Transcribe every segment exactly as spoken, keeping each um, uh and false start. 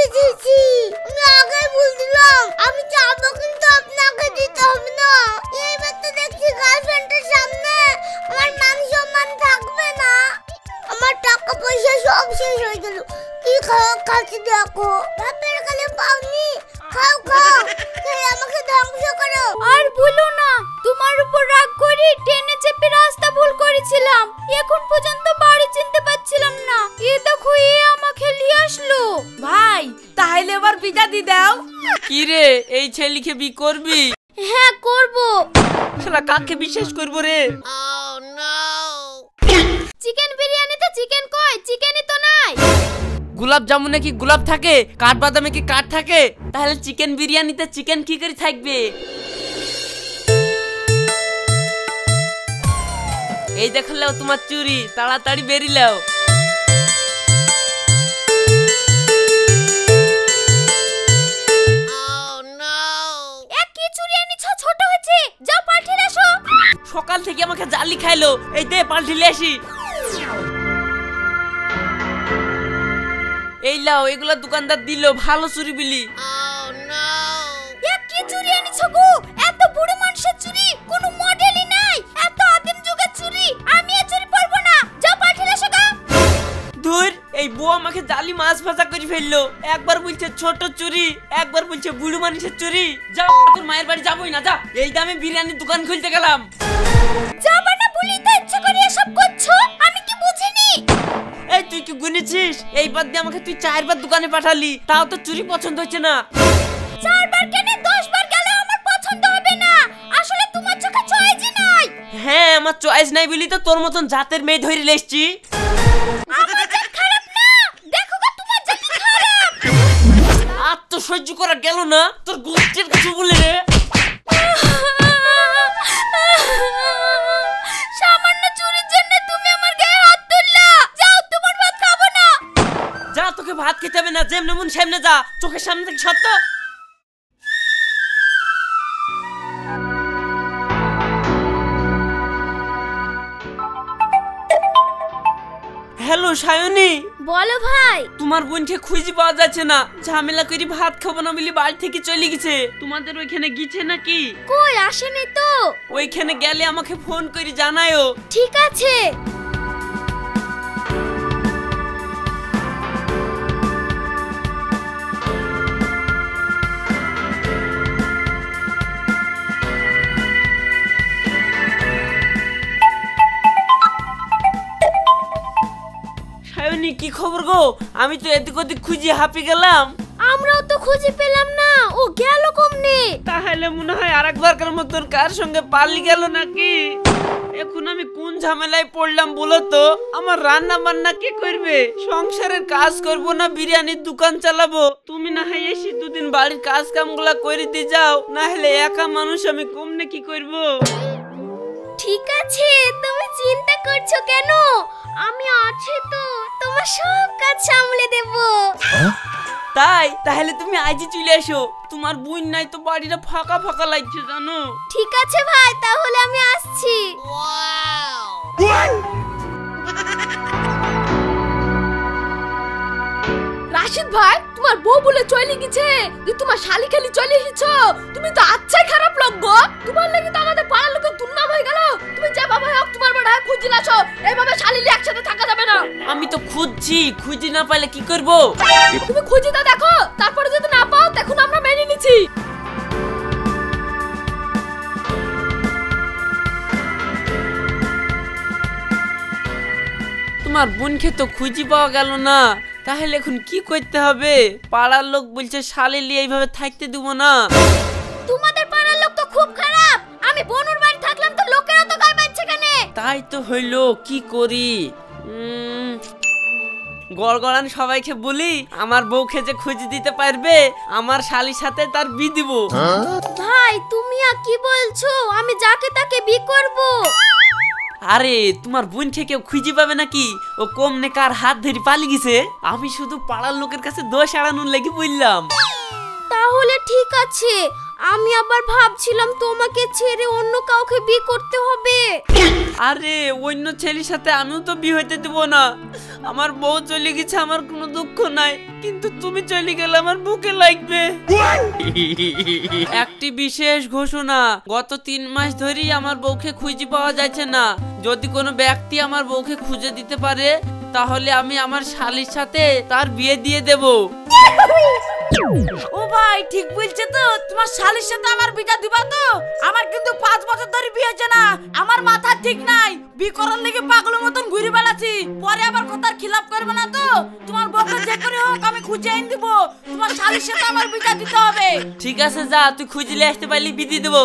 ছি ছি আমি আগে বলছিলাম আমি যাবো কিন্তু আপনাকে দিতে হবে না। এইবার তো দেখছি গার্লফ্রেন্ডের সামনে আমার মান সম্মান থাকবে না, আমার টাকা পয়সা সব শেষ হয়ে গেল। কি খাও খাচ্ছি দেখো, বাপের কালে পাওনি, খাও খাও খেয়ে আমাকে ধ্বংস করো। আর ভুলো না তোমার উপর রাগ করে ট্রেনে চেপে রাস্তা ভুল করেছিলাম, এখন পর্যন্ত বাড়ি চিনতে পারছিলাম না। এ দেখো এ আমাকে নিয়ে আসলো। ভাই তাহলে এবার বিদা দি দাও। কি রে এই ছেলেকে বি করবি? হ্যাঁ করব। শালা কাকে বিশ্বাস করব রে? চিকেন বিরিয়ানিতে চিকেন কই? চিকেনই তো নাই। গোলাপ জামুনে কি গোলাপ থাকে? কাঠ বাদামে কি কাঠ থাকে? তাহলে চিকেন বিরিয়ানিতে চিকেন কি করে থাকবে? এই দেখালাও তোমার চুরি, তাড়াতাড়ি বেরিলাও। সকাল থেকে আমাকে জালি খাইলো, এই দে পাল্টিলে আসি। এই লাও এগুলা দোকানদার দিল, ভালো চুরি বিলি। কি চুরি এনেছো গো? এত বড় মানুষের চুরি কোনো মডেলই নাই, এত আদিম যুগের চুরি। আমি এ চুরি পরবো না, যাও পাঠিয়ে এসো গা। ধুর এই বউ আমাকে জালি মাছ ভাজা করে ফেললো। একবার বলছে ছোট চুরি, একবার বলছে বুড়ো মানুষের চুরি। যাও তোর মায়ের বাড়ি যাবোই না, যা। এই দামে বিরিয়ানির দোকান খুলতে গেলাম। যাবা না বলি তো ইচ্ছা করে এসব করছো, আমি কি বুঝিনি? এই তুই কি গুনেছিস? এইবার দিয়ে আমাকে তুই চারবার দোকানে পাঠালি, তাও তো চুরি পছন্দ হচ্ছে না। চারবার কেন দশ বার গেলে আমার পছন্দ হবে না, আসলে তোমার চোখে চয়েসই নাই। হ্যাঁ আমার চয়েস নাই বলি তো তোর মতন জাতের মেয়ে ধরে লেসছি। আমার জাত খারাপ না, দেখো গো তোমার জাত খারাপ। আর তো সহ্য করা গেল না, তোর গোষ্ঠীর কিছু বলে রে। সামান্য চুরির জন্য তুমি আমার গায়ে হাত তুললা, যাও তোমার ভাত খাবো না। যা তোকে ভাত খেতে হবে না, যেমন মন সামনে যা, চোখের সামনে থেকে সত্য। হ্যালো সায়নী। বলো ভাই। তোমার বোনকে খুঁজে পাওয়া যাচ্ছে না, ঝামেলা করে ভাত খাবো না বলে বাড়ি থেকে চলে গেছে। তোমাদের ওইখানে গিয়েছে নাকি? কই আসেনি তো। ওইখানে গেলে আমাকে ফোন করে জানায়ো। ঠিক আছে। সায়নী কি খবর গো? আমি তো এদিক ওদিক খুঁজে হাঁপি গেলাম। আমরাও তো খুঁজে পেলাম না, ও গেল কমনে? তাহলে মনে হয় আরেকবারকার মতন কার সঙ্গে পাল্লি গেল নাকি। এখন আমি কোন ঝামেলায় পড়লাম বলো তো? আমার রান্না বান্না কে করবে? সংসারের কাজ করব না বিরিয়ানির দোকান চালাবো? তুমি না হয় এসে দুদিন বাড়ির কাজ কামগুলা করে দিয়ে যাও, না হলে একা মানুষ আমি কমনে কি করব? ঠিক আছে তুমি চিন্তা করছো কেন, আমি আছি তো, তোমার সব কাজ সামলে দেব। তাই তাহলে তুমি আজই চলে এসো, তোমার বোন নাই তো বাড়িটা ফাঁকা ফাঁকা লাগছে জানো। ঠিক আছে ভাই তাহলে আমি আসছি। রাশিদ ভাই তোমার বউ বলে চলে গেছে যে তোমার শালি খালি চলে এসেছো, তুমি তো আচ্ছাই খারাপ লোক গো। তোমার লাগি তো আমাদের পাড়ার লোকের দুর্নাম হয়ে গেল। তুমি যে বাবা হোক তোমার বড় খুঁজে নাছো, এইভাবে শালি নিয়ে একসাথে থাকা যাবে না। আমি তো খুঁজছি, খুঁজে না পাইলে কি করব? তুমি খুঁজে তা দেখো, তারপরে যদি না পাও তখন আমরা মেনে নিচ্ছি। তোমার বোনকে তো খুঁজে পাওয়া গেল না, তাহলে এখন কি করতে হবে? পাড়ার লোক বলছে শালি নিয়ে এইভাবে থাকতে দেবো না। তোমাদের পাড়ার লোক তো খুব খারাপ, আমি বনুর বাড়ি থাকলাম তো লোকেরা তো গায়ে বাজছে কেন? তাই তো হইলো, কি করি? উম, গড়গড়ান সবাইকে বলি আমার বউকে যে খুঁজে দিতে পারবে আমার শালির সাথে তার বি দিব। ভাই তুমি আর কি বলছো? আমি যাকে তাকে বি করব। আরে তোমার বোন থেকে খুঁজে পাবে নাকি? ও কমনে কার হাত ধরে পালিয়ে গেছে। আমি শুধু পাড়ার লোকের কাছে দোষ এড়ানোর লেগে বললাম। তাহলে ঠিক আছে, আমি আবার ভাবছিলাম তোমাকে ছেড়ে অন্য কাউকে বিয়ে করতে হবে। আরে অন্য ছেলের সাথে আমিও তো বিয়ে হইতে দেব না, আমার বউ চলে গেছে, আমার কোনো দুঃখ নাই, কিন্তু তুমি চলে গেলে আমার বুকে লাগবে। একটি বিশেষ ঘোষণা, গত তিন মাস ধরেই আমার বউকে খুঁজে পাওয়া যাচ্ছে না। যদি কোনো ব্যক্তি আমার বউকে খুঁজে দিতে পারে তাহলে আমি আমার শালীর সাথে তার বিয়ে দিয়ে দেব। ও ভাই ঠিক বলছে তো, তোমার শালীর সাথে আমার বিটা দিবা তো? আমার কিন্তু পাঁচ বছর ধরে বিয়ে হচ্ছে না, আমার মাথা ঠিক নাই, বিয়ে করার লেগে পাগলের মতন ঘুরে বেড়াচ্ছি। পরে আবার কথার খিলাপ করবে না তো? তোমার বউকে যে করে হোক আমি খুঁজে এনে দিব, তোমার শালীর সাথে আমার বিটা দিতে হবে। ঠিক আছে যা, তুই খুঁজলে আসতে পারলি বিয়ে দেবো।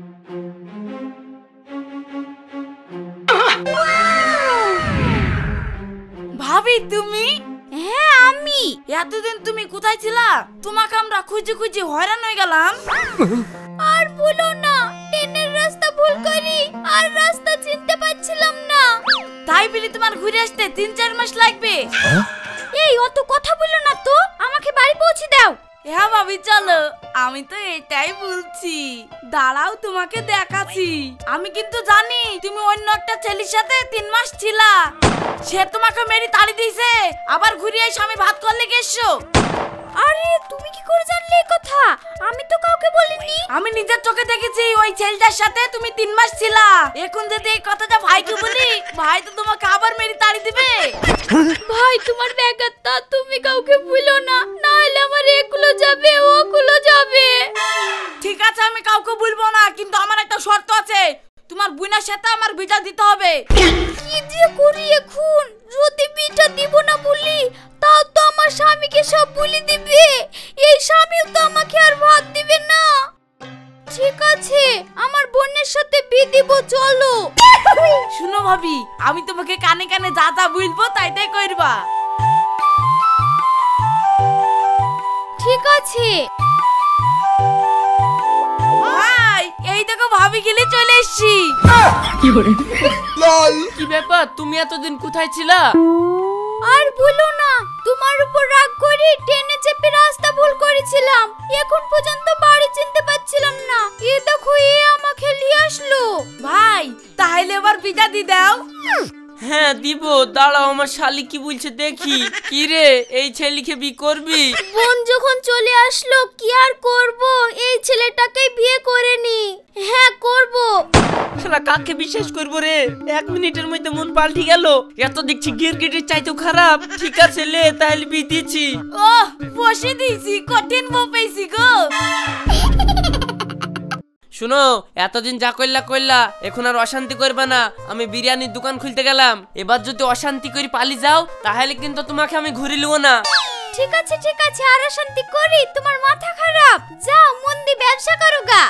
ভাবি তুমি? হ্যাঁ আমি। এতদিন তুমি কোথায় ছিলা? তোমাকে আমরা খুঁজে খুঁজে হয়রান হয়ে গেলাম। আর বলো না, ট্রেনের রাস্তা ভুল করি আর রাস্তা চিনতে পারছিলাম না। তাই বলি তোমার ঘুরে আসতে তিন চার মাস লাগবে। এই অত কথা বলো না তো, আমাকে বাড়ি পৌঁছে দাও। হ্যাঁ ভাবি চলো, আমি তো এটাই বলছি। দাঁড়াও তোমাকে দেখাচ্ছি। আমি কিন্তু জানি তুমি অন্য একটা ছেলের সাথে তিন মাস ছিলা, সে তোমাকে মেরে তাড়ি দিয়েছে, আবার ঘুরে এসে আমি ভাত করলে গেছো। আরে তুমি কি করে জানলে এই কথা? আমি তো কাউকে বলিনি। আমি নিজের চোখে দেখেছি ওই ছেলেটার সাথে তুমি তিন মাস ছিলা। এখন যদি এই কথাটা ভাইকে বলি, ভাই তো তোমাকে আবার মেরে তাড়ি দিবে। ভাই তোমার ব্যাঘাতটা তুমি কাউকে বলো না, না হলে আমার এগুলো যাবে ওগুলো যাবে। ঠিক আছে আমি কাউকে বলবো না, কিন্তু আমার একটা শর্ত আছে, তোমার বোনের সাথে আমার বিটা দিতে হবে। কি যে করি এখন? যদি বিটা দিব না বলি তাও তো আমার স্বামীকে সব বলে দিবে, এই স্বামীও তো আমাকে আর ভাত দিবে না। ঠিক আছে আমার বোনের সাথে বিয়ে দিব, চলো। শুনো ভাবি, আমি তোমাকে কানে কানে যা যা বলবো তাই তাই করবা। ঠিক আছে। ভাই এই দেখো ভাবি গেলে চলে এসেছি। কি ব্যাপার, তুমি এতদিন কোথায় ছিলা? আর বলো না, তোমার উপর রাগ করে ট্রেনে চেপে রাস্তা ভুল করেছিলাম, এখন পর্যন্ত বাড়ি চিনতে পারছিলাম না। এ দেখো এ আমাকে নিয়ে আসলো। ভাই তাহলে এবার বিটা দি দাও। হ্যাঁ দিব, দাঁড়াও আমার শালি কি বলছে দেখি। কি রে, এই ছেলেকে বিয়ে করবি? বোন যখন চলে আসলো কি আর করব, এই ছেলেটাকে বিয়ে করে নি। হ্যাঁ করব। শালা কাকে বিশ্বাস করবো রে, এক মিনিটের মধ্যে মন পাল্টি গেল। এত দেখছি গিরগিটির চাইতেও খারাপ। ঠিক আছে লে তাহলে বিয়ে দিচ্ছি। ওহ বসে দিয়েছি, কঠিন বউ পেয়েছি গো। শুনো, এতদিন যা কইলা কইলা, এখন আর অশান্তি করবে না। আমি বিরিয়ানির দোকান খুলতে গেলাম, এবার যদি অশান্তি করে পালি যাও তাহলে কিন্তু তোমাকে আমি ঘুরে লিব না। ঠিক আছে ঠিক আছে, আর শান্তি করি? তোমার মাথা খারাপ, যাও মন দিয়ে ব্যবসা করো গা।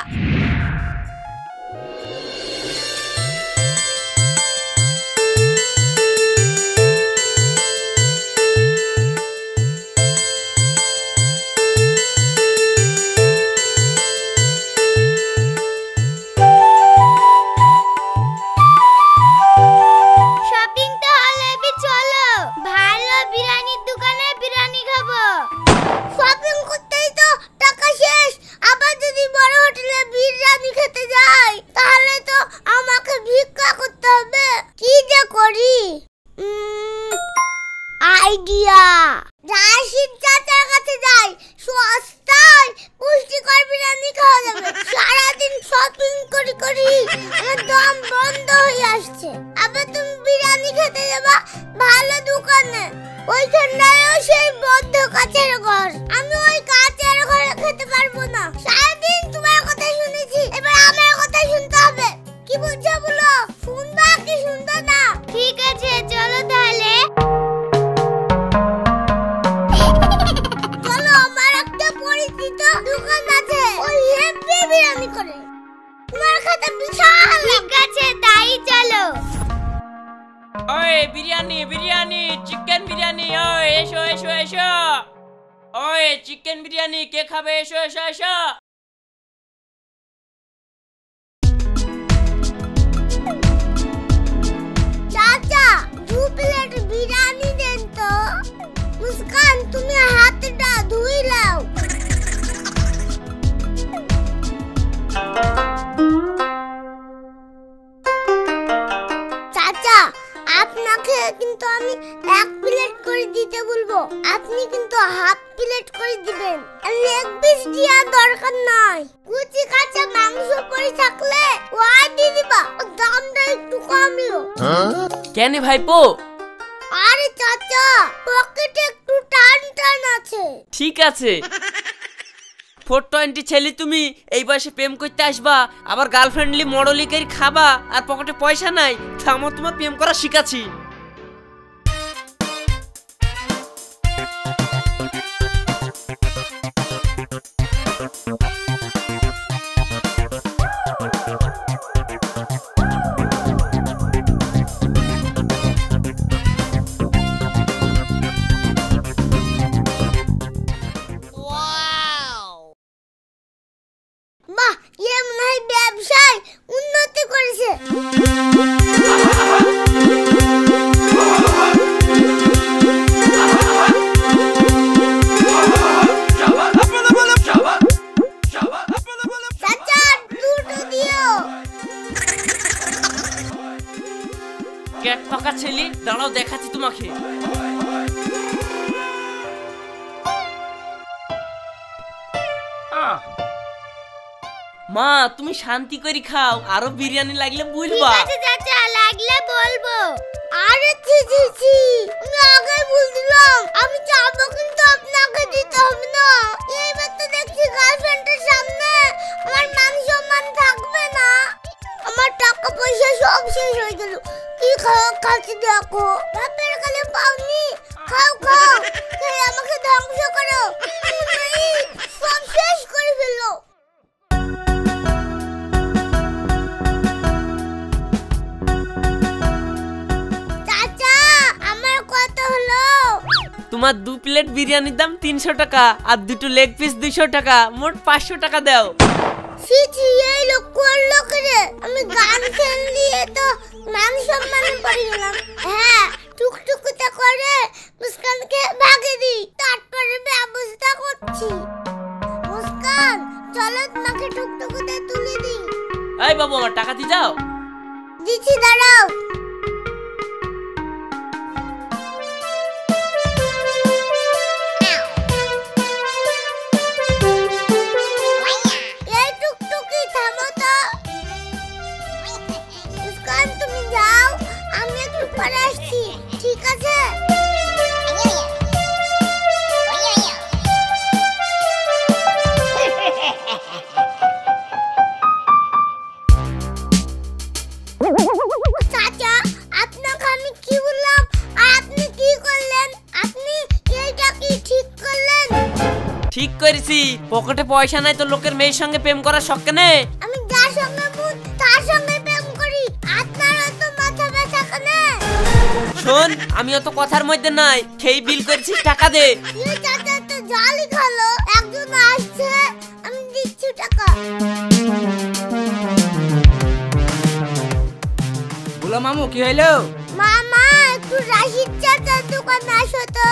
আইডিয়া, রাশিদ চাচার কাছে যাই, সস্তায় পুষ্টিকর বিরিয়ানি খাওয়া যাবে। সারাদিন শপিং করি করি আমার দম বন্ধ হয়ে আসছে। আবার তুমি বিরিয়ানি খেতে যাবা ভালো দোকানে, ওইখানটায়ও সেই বদ্ধ কাচের ঘর। আমি ওই কাচের ঘরে খেতে পারবো না। সারাদিন তোমার কথা শুনেছি, এবার আমার কথা শুনতে হবে। কি বুঝছো বলো? শুনবা কি শুনবা না? ঠিক আছে চলো তাহলে। চলো, আমার একটা পরিচিত দোকান আছে, ওই হেভি বিরিয়ানি করে। তোমার খাতা বিশাল। ঠিক আছে তাই চলো। ওই বিরিয়ানি বিরিয়ানি চিকেন বিরিয়ানি, ওই এসো এসো এসো। ওই চিকেন বিরিয়ানি কে খাবে? এসো এসো এসো। চাচা দু প্লেট বিরিয়ানি দেন তো। মুস্কান তুমি হাতটা ধুই নাও। চাচা আপনাকে কিন্তু আমি এক প্লেট করে দিবেন। আর লেগ পিস দিয়া দরকার নাই, কুচি কাঁচা মাংস পড়ে থাকলে ওই দিয়ে দিবা, দামটা একটু কমিও। কেন ভাইপো? আরে চাচা, পকেটে একটু টান টান আছে। ঠিক আছে। ফোর টোয়েন্টি ছেলে তুমি এই বয়সে প্রেম করতে আসবা, আবার গার্লফ্রেন্ডলি মডেলিকের খাবা, আর পকেটে পয়সা নাই, থামো তোমার প্রেম করা শিখাচ্ছি। বাহ, এ মনে হয় ব্যবসায় উন্নতি করেছে। চাচা, দুটো দিও। ক্যাট পাকা ছেলে, দাঁড়াও দেখাচ্ছি তোমাকে। মা তুমি শান্তি করে খাও, আরো বিরিয়ানি লাগলে বলবা। ঠিক আছে চাচা, লাগলে বলবো। আরে ছি ছি ছি, আমি আগে বলছিলাম আমি যাবো, কিন্তু আপনাকে দিতে হবে না। এইবার তো দেখছি গার্লফ্রেন্ডের সামনে আমার মান সম্মান থাকবে না, আমার টাকা পয়সা সব শেষ হয়ে গেল। কি খাও খাচ্ছি দেখো, বাপের কালে পাওনি, খাও খাও, খেয়ে আমাকে ধ্বংস করো, সব শেষ করে ফেললো। তোমার দু প্লেট বিরিয়ানির দাম তিনশো টাকা, আর দুটো লেগ পিস দুইশো টাকা, মোট পাঁচশো টাকা দাও। ছি ছি, এই লোক করলো করে, আমি গান খেল দিয়ে তো মান সম্মানে পড়ে গেলাম। হ্যাঁ, টুকটুকুটা করে মুস্কানকে ভাগে দিই, তারপরে ব্যবস্থা করছি। মুস্কান, চলো তোমাকে টুকটুকুতে তুলে দিই। এই বাবু, আমার টাকা দিয়ে যাও। দিচ্ছি, দাঁড়াও। ঠিক আছে, চাচা আপনাকে আমি কি বললাম আর আপনি কি করলেন? আপনি এইটা কি ঠিক করলেন? ঠিক করেছি, পকেটে পয়সা নাই তো লোকের মেয়ের সঙ্গে প্রেম করার শখ কেন? আমি যার সঙ্গে মুত তার সঙ্গে প্রেম করি, আপনার তো মাথা ব্যথা কেন? শোন, আমি অত কথার মধ্যে নাই, খেয়ে বিল করেছিস, টাকা দে। এই চাচা তো জালি খালো, একজন আসছে, আমি দিচ্ছি টাকা। বলো মামু, কি হইলো? মামা, একটু রাশিদ চাচার দোকানে আসো তো।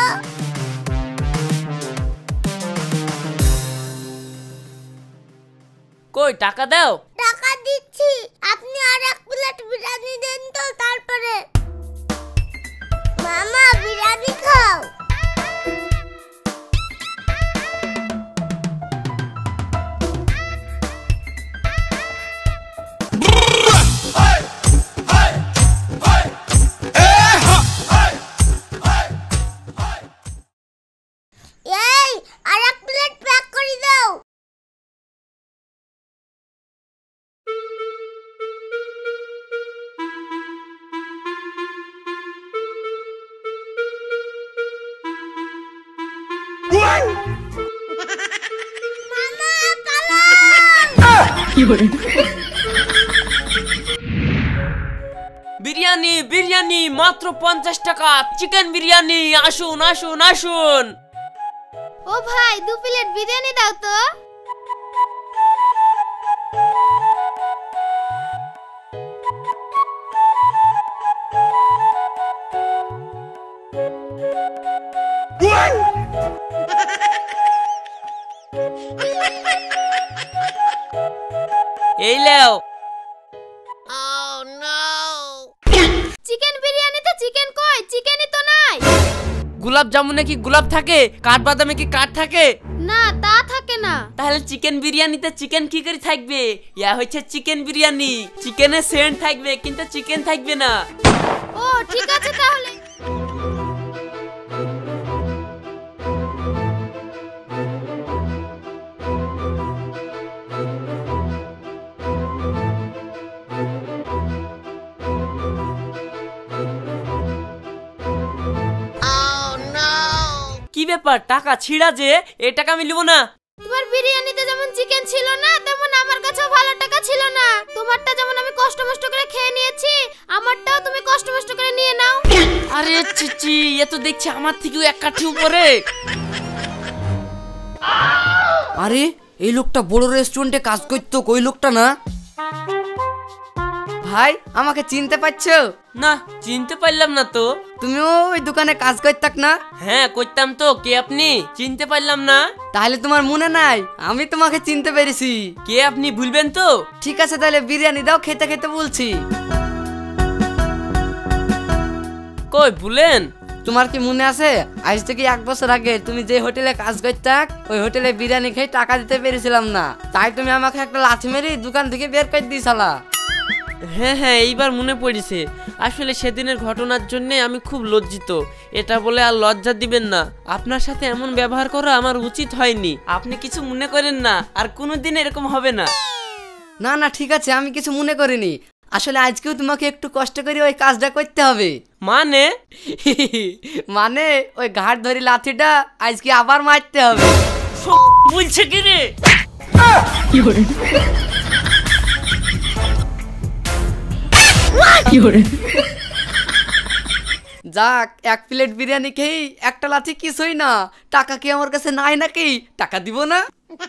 কই টাকা দাও। টাকা দিচ্ছি, আপনি আর এক প্লেট বিরিয়ানি দেন তো, তারপরে। মামা, বিরিয়ানি খাও। এই, আর এক প্লেট প্যাক করে দাও। মামা, পালাও। বিরিয়ানি বিরিয়ানি মাত্র পঞ্চাশ টাকা, চিকেন বিরিয়ানি, আসুন আসুন আসুন। ও ভাই, দু প্লেট বিরিয়ানি দাও তো। এই লেও। চিকেন বিরিয়ানিতে চিকেন কই? চিকেনই তো নাই। গোলাপ জামুনে কি গোলাপ থাকে, কাঠ বাদামে কি কাঠ থাকে? না তা থাকে না। তাহলে চিকেন বিরিয়ানিতে চিকেন কি করে থাকবে? ইয়া হচ্ছে চিকেন বিরিয়ানি, চিকেনের সেন্ট থাকবে কিন্তু চিকেন থাকবে না। ও ঠিক আছে তাহলে। কি ব্যাপার, টাকা ছিড়া যে, এই টাকা আমি লিব না। তোমার বিরিয়ানিতে যেমন চিকেন ছিল না তেমন আমার কাছেও ভালো টাকা ছিল না। তোমারটা যেমন আমি কষ্ট মষ্ট করে খেয়ে নিয়েছি, আমারটাও তুমি কষ্ট মষ্ট করে নিয়ে নাও। আরে চিচি, এ তো দেখছি আমার থেকেও এক কাঠি উপরে। আরে এই লোকটা বড় রেস্টুরেন্টে কাজ করতো, কই লোকটা না? ভাই আমাকে চিনতে পারছো? না, চিনতে পারলাম না তো। তুমিও ওই দোকানে কাজ করতাক না? হ্যাঁ করতাম তো। কে আপনি? চিনতে পারলাম না। তাহলে তোমার মনে নাই? আমি তোমাকে চিনতে পেরেছি। কে আপনি ভুলবেন তো? ঠিক আছে তাহলে বিরিয়ানি দাও, খেতে খেতে বলছি। কই ভুলেন? তোমার কি মনে আছে আজ থেকে এক বছর আগে তুমি যে হোটেলে কাজ করতাক, ওই হোটেলে বিরিয়ানি খেয়ে টাকা দিতে পেরেছিলাম না, তাই তুমি আমাকে একটা লাথি মেরে দোকান থেকে বের করে দিয়েছিলা। হ্যাঁ হ্যাঁ এইবার মনে পড়েছে। আসলে সেদিনের ঘটনার জন্য আমি খুব লজ্জিত। এটা বলে আর লজ্জা দিবেন না। আপনার সাথে এমন ব্যবহার করা আমার উচিত হয়নি। আপনি কিছু মনে করেন না, আর কোনোদিন এরকম হবে না। না না ঠিক আছে, আমি কিছু মনে করিনি। আসলে আজকেও তোমাকে একটু কষ্ট করে ওই কাজটা করতে হবে। মানে? মানে ওই ঘাট ধরি লাথিটা আজকে আবার মারতে হবে। বলছে কি রে? যাক, এক প্লেট বিরিয়ানি খেয়েই একটা লাথি কিছুই না। টাকা কি আমার কাছে নাই নাকি? টাকা দিব না?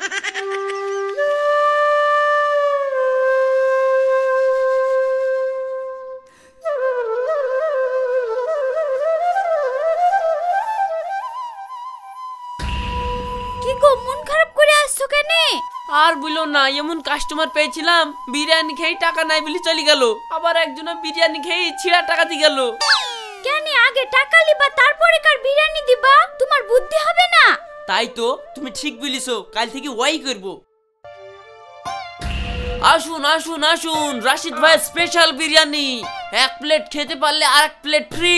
কি গো, মন খারাপ করে আসছো কেন? আর বলো না, এমন কাস্টমার পেয়েছিলাম বিরিয়ানি খেয়ে টাকা নাই বলে চলে গেল। আবার একজন বিরিয়ানি খেয়ে ছিড়া টাকা দিয়ে গেল। কেন আগে টাকা লিবা তারপরে কার বিরিয়ানি দিবা? তোমার বুদ্ধি হবে না? তাই তো, তুমি ঠিক বলিছো। কাল থেকে ওয়াই করব। আসুন আসুন আসুন, রাশিদ ভাই স্পেশাল বিরিয়ানি। এক প্লেট খেতে পারলে আর এক প্লেট ফ্রি।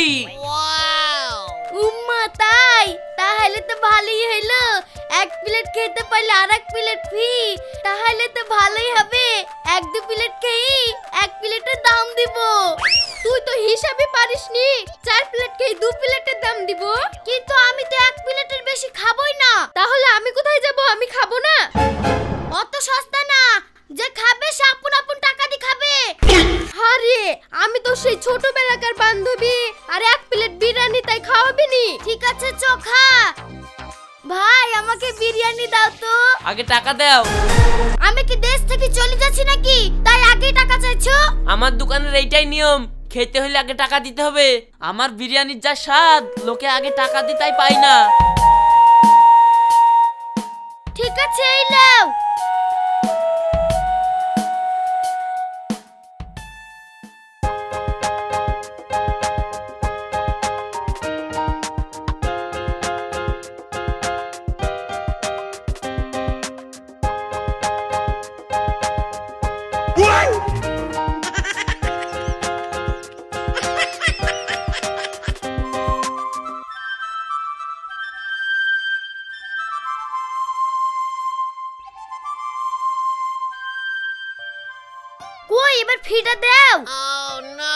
উম্মা তাই? তাহলে তো ভালোই হইলো। এক প্লেট খেতে পারলে আর এক প্লেট ফ্রি, তাহলে তো ভালোই হবে। এক দু প্লেট খেয়ে এক প্লেটের দাম দিব। তুই তো হিসাবে পারিসনি। চার প্লেট খেয়ে দু প্লেটের দাম দিব। কিন্তু আমি তো এক প্লেটের বেশি খাবোই না। তাহলে আমি কোথায় যাব? আমি খাবো না। অত সস্তা না, যে খাবে সে আপন আপন টাকা দিয়ে খাবে। আরে আমি তো সেই ছোটবেলাকার বান্ধবী, আর এক প্লেট বিরিয়ানি তাই খাওয়াবি নি? ঠিক আছে চোখা ভাই, আমাকে বিরিয়ানি দাও তো। আগে টাকা দাও। আমি কি দেশ থেকে চলে যাচ্ছি নাকি তাই আগে টাকা চাইছো? আমার দোকানের এইটাই নিয়ম, খেতে হলে আগে টাকা দিতে হবে। আমার বিরিয়ানির যা স্বাদ, লোকে আগে টাকা দিতেই পায় না। ঠিক আছে এই নাও। কই এবার ফিটা দাও। Oh no!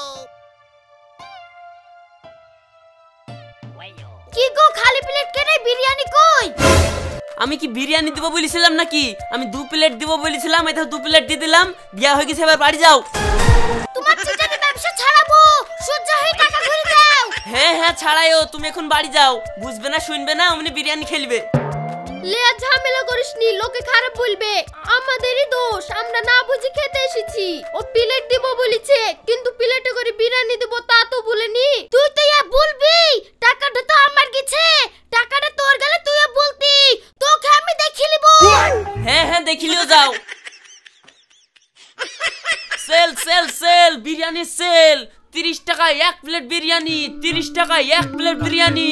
কি গো, খালি প্লেট কেনে বিরিয়ানি কই? আমি কি বিরিয়ানি দিব বলেছিলাম নাকি? আমি দু প্লেট দিব বলেছিলাম, এটা দু প্লেট দিয়ে দিলাম। বিয়া হয়ে গেছে, এবার বাড়ি যাও। তোমার চিটারি ব্যবসা ছাড়াবো, সহ্য হয়ে টাকা ঘুরে দাও। হ্যাঁ হ্যাঁ ছাড়াইও, তুমি এখন বাড়ি যাও। বুঝবে না শুনবে না, অমনি বিরিয়ানি খেলবে। লে ঝামেলা করিসনি, লোকে খারাপ বলবে। আমাদেরই দোষ, আমরা না বুঝে খেতে এসেছি। ও প্লেট দিব বলেছে, কিন্তু প্লেটে করে বিরিয়ানি দিব তা তো বলেনি। তুই তো ইয়া বলবি, টাকাটা তো আমার গেছে। টাকাটা তোর গেলে তুই বলতি, তোকে আমি দেখিলিব। হ্যাঁ হ্যাঁ দেখিলিও, যাও। Sale sale sale, biryani sale. তিরিশ টাকায় এক প্লেট বিরিয়ানি, তিরিশ টাকায় এক প্লেট বিরিয়ানি।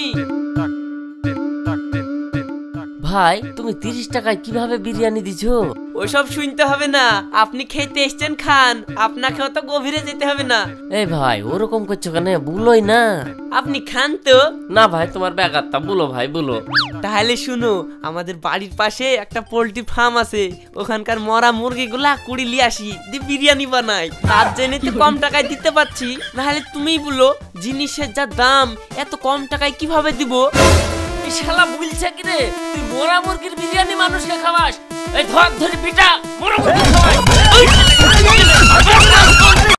ভাই তুমি তিরিশ টাকায় কিভাবে বিরিয়ানি দিছো? ওসব শুনতে হবে না, আপনি খেতে এসছেন খান, আপনাকেও তো গভীরে যেতে হবে না। এই ভাই ওরকম করছো কেন? বুলোই না। আপনি খান তো। না ভাই তোমার ব্যাগারটা বলো ভাই বলো। তাহলে শুনো, আমাদের বাড়ির পাশে একটা পোল্ট্রি ফার্ম আছে, ওখানকার মরা মুরগিগুলা কুড়ি লিয়ে আসি দিয়ে বিরিয়ানি বানাই, তার জন্য তো কম টাকায় দিতে পারছি। নাহলে তুমিই বলো, জিনিসের যা দাম এত কম টাকায় কিভাবে দিব? এই শালা বলছে কি রে, তুই মোরা মুরগির বিরিয়ানি মানুষকে খাওয়াস? এই ধর ধরে পিটা মোরা মুরগি খাওয়াই।